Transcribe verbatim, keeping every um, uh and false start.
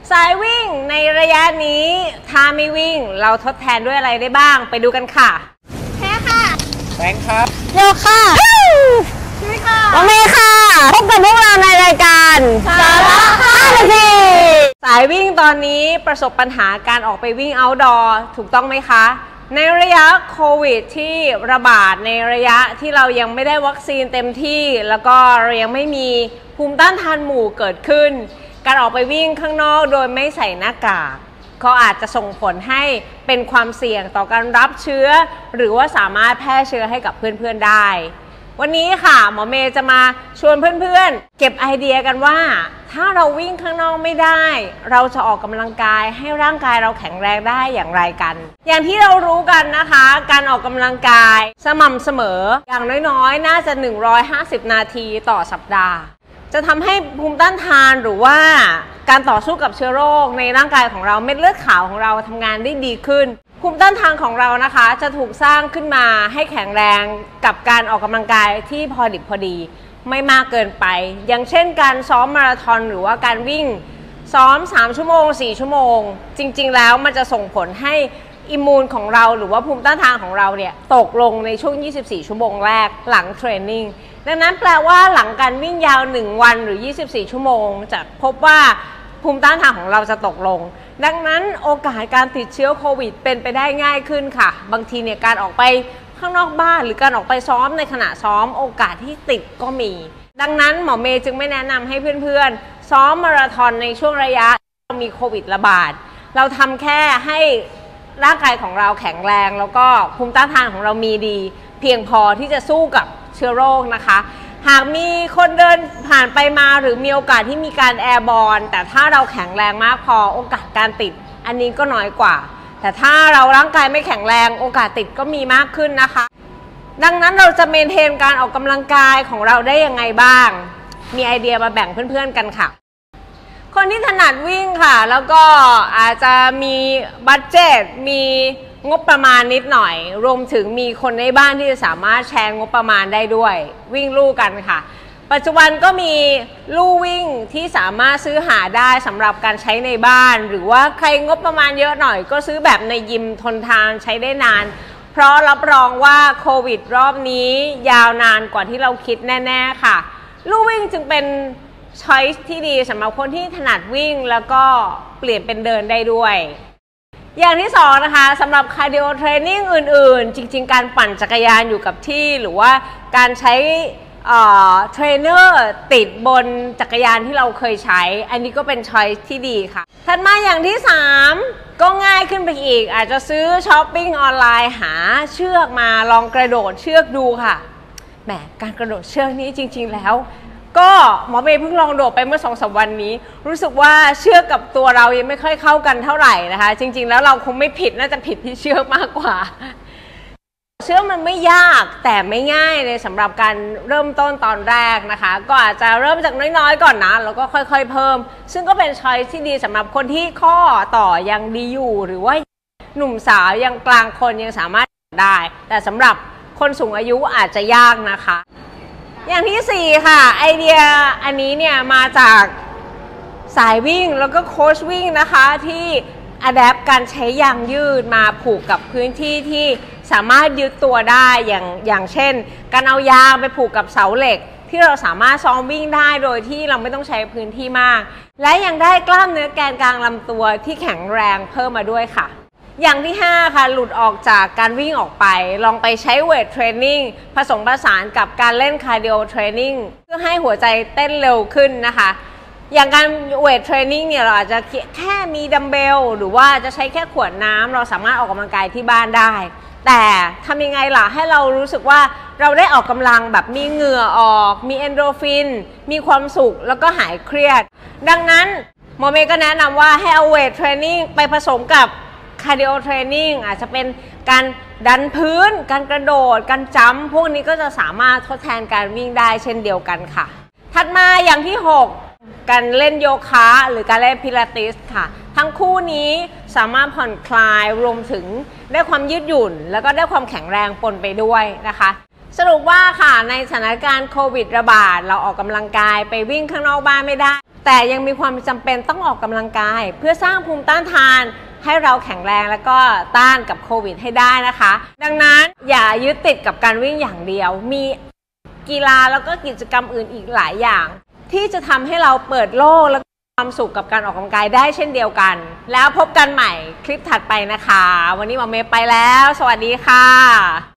สายวิ่งในระยะนี้ถ้าไม่วิ่งเราทดแทนด้วยอะไรได้บ้างไปดูกันค่ะแพ้ค่ะแบงค์ครับโยค่ะช่วยค่ะโอเคค่ะพบกับพวกเราในรายการสาระห้านาทีสายวิ่งตอนนี้ประสบปัญหาการออกไปวิ่ง outdoor ถูกต้องไหมคะในระยะโควิดที่ระบาดในระยะที่เรายังไม่ได้วัคซีนเต็มที่แล้วก็เรายังไม่มีภูมิต้านทานหมู่เกิดขึ้นการออกไปวิ่งข้างนอกโดยไม่ใส่หน้ากากก็อาจจะส่งผลให้เป็นความเสี่ยงต่อการรับเชื้อหรือว่าสามารถแพร่เชื้อให้กับเพื่อนๆได้วันนี้ค่ะหมอเมย์จะมาชวนเพื่อนๆเก็บไอเดียกันว่าถ้าเราวิ่งข้างนอกไม่ได้เราจะออกกำลังกายให้ร่างกายเราแข็งแรงได้อย่างไรกันอย่างที่เรารู้กันนะคะการออกกำลังกายสม่ำเสมออย่างน้อยๆน่าจะหนึ่งร้อยห้าสิบนาทีต่อสัปดาห์จะทำให้ภูมิต้านทานหรือว่าการต่อสู้กับเชื้อโรคในร่างกายของเราเม็ดเลือดขาวของเราทำงานได้ดีขึ้นภูมิต้านทานของเรานะคะจะถูกสร้างขึ้นมาให้แข็งแรงกับการออกกำลังกายที่พอดิบพอดีไม่มากเกินไปอย่างเช่นการซ้อมมาราธอนหรือว่าการวิ่งซ้อมสามชั่วโมงสี่ชั่วโมงจริงๆแล้วมันจะส่งผลให้อิมมูนของเราหรือว่าภูมิต้านทานของเราเนี่ยตกลงในช่วงยี่สิบสี่ชั่วโมงแรกหลังเทรนนิ่งดังนั้นแปลว่าหลังการวิ่งยาวหนึ่งวันหรือยี่สิบสี่ชั่วโมงจะพบว่าภูมิต้านทานของเราจะตกลงดังนั้นโอกาสการติดเชื้อโควิดเป็นไปได้ง่ายขึ้นค่ะบางทีเนี่ยการออกไปข้างนอกบ้านหรือการออกไปซ้อมในขณะซ้อมโอกาสที่ติดก็มีดังนั้นหมอเมย์จึงไม่แนะนำให้เพื่อนๆซ้อมมาราธอนในช่วงระยะมีโควิดระบาดเราทำแค่ให้ร่างกายของเราแข็งแรงแล้วก็ภูมิต้านทานของเรามีดีเพียงพอที่จะสู้กับเชื้อโรคนะคะหากมีคนเดินผ่านไปมาหรือมีโอกาสที่มีการแอร์บอลแต่ถ้าเราแข็งแรงมากพอโอกาสการติดอันนี้ก็น้อยกว่าแต่ถ้าเราร่างกายไม่แข็งแรงโอกาสติดก็มีมากขึ้นนะคะดังนั้นเราจะเมนเทนการออกกำลังกายของเราได้ยังไงบ้างมีไอเดียมาแบ่งเพื่อนๆกันค่ะคนที่ถนัดวิ่งค่ะแล้วก็อาจจะมีบัดเจ็ตมีงบประมาณนิดหน่อยรวมถึงมีคนในบ้านที่จะสามารถแชร์งบประมาณได้ด้วยวิ่งลู่กันค่ะปัจจุบันก็มีลู่วิ่งที่สามารถซื้อหาได้สำหรับการใช้ในบ้านหรือว่าใครงบประมาณเยอะหน่อยก็ซื้อแบบในยิมทนทานใช้ได้นานเพราะรับรองว่าโควิดรอบนี้ยาวนานกว่าที่เราคิดแน่ๆค่ะลู่วิ่งจึงเป็นช้อยส์ที่ดีสำหรับคนที่ถนัดวิ่งแล้วก็เปลี่ยนเป็นเดินได้ด้วยอย่างที่สองนะคะสำหรับคาร์ดิโอเทรนนิ่งอื่นๆจริงๆการปั่นจักรยานอยู่กับที่หรือว่าการใช้เทรนเนอร์ติดบนจักรยานที่เราเคยใช้อันนี้ก็เป็นช้อยส์ที่ดีค่ะถัดมาอย่างที่สามก็ง่ายขึ้นไปอีกอาจจะซื้อช้อปปิ้งออนไลน์หาเชือกมาลองกระโดดเชือกดูค่ะแหมการกระโดดเชือกนี้จริงๆแล้วก็หมอเมย์เพิ่งลองโดดไปเมื่อสองสามวันนี้รู้สึกว่าเชือกกับตัวเรายังไม่ค่อยเข้ากันเท่าไหร่นะคะจริงๆแล้วเราคงไม่ผิดน่าจะผิดที่เชือกมากกว่าเชือกมันไม่ยากแต่ไม่ง่ายเลยสำหรับการเริ่มต้นตอนแรกนะคะก็อาจจะเริ่มจากน้อยๆก่อนนะแล้วก็ค่อยๆเพิ่มซึ่งก็เป็นช้อยส์ที่ดีสำหรับคนที่ข้อต่อยังดีอยู่หรือว่าหนุ่มสาวยังกลางคนยังสามารถได้แต่สำหรับคนสูงอายุอาจจะยากนะคะอย่างที่สี่ค่ะไอเดียอันนี้เนี่ยมาจากสายวิ่งแล้วก็โค้ชวิ่งนะคะที่อัดแอปการใช้ยางยืดมาผูกกับพื้นที่ที่สามารถยึดตัวได้อย่างอย่างเช่นการเอายางไปผูกกับเสาเหล็กที่เราสามารถซ้อมวิ่งได้โดยที่เราไม่ต้องใช้พื้นที่มากและยังได้กล้ามเนื้อแกนกลางลำตัวที่แข็งแรงเพิ่มมาด้วยค่ะอย่างที่ห้าค่ะหลุดออกจากการวิ่งออกไปลองไปใช้เวทเทรนนิ่งผสมผสานกับการเล่นคาร์ดิโอเทรนนิ่งเพื่อให้หัวใจเต้นเร็วขึ้นนะคะอย่างการเวทเทรนนิ่งเนี่ยเราอาจจะแค่มีดัมเบลหรือว่าจะใช้แค่ขวดน้ำเราสามารถออกกำลังกายที่บ้านได้แต่ทำยังไงล่ะให้เรารู้สึกว่าเราได้ออกกำลังแบบมีเหงื่อออกมีเอนโดรฟินมีความสุขแล้วก็หายเครียดดังนั้นหมอเมย์ก็แนะนำว่าให้เอาเวทเทรนนิ่งไปผสมกับคาร์ดิโอเทรนนิ่งอาจจะเป็นการดันพื้นการกระโดดการจัมป์พวกนี้ก็จะสามารถทดแทนการวิ่งได้เช่นเดียวกันค่ะถัดมาอย่างที่หกการเล่นโยคะหรือการเล่นพิลาทิสค่ะทั้งคู่นี้สามารถผ่อนคลายรวมถึงได้ความยืดหยุ่นแล้วก็ได้ความแข็งแรงปนไปด้วยนะคะสรุปว่าค่ะในสถานการณ์โควิดระบาดเราออกกำลังกายไปวิ่งข้างนอกบ้านไม่ได้แต่ยังมีความจำเป็นต้องออกกำลังกายเพื่อสร้างภูมิต้านทานให้เราแข็งแรงแล้วก็ต้านกับโควิดให้ได้นะคะดังนั้นอย่ายึดติดกับการวิ่งอย่างเดียวมีกีฬาแล้วก็กิจกรรมอื่นอีกหลายอย่างที่จะทำให้เราเปิดโลกและความสุขกับการออกกำลังกายได้เช่นเดียวกันแล้วพบกันใหม่คลิปถัดไปนะคะวันนี้หมอเมย์ไปแล้วสวัสดีค่ะ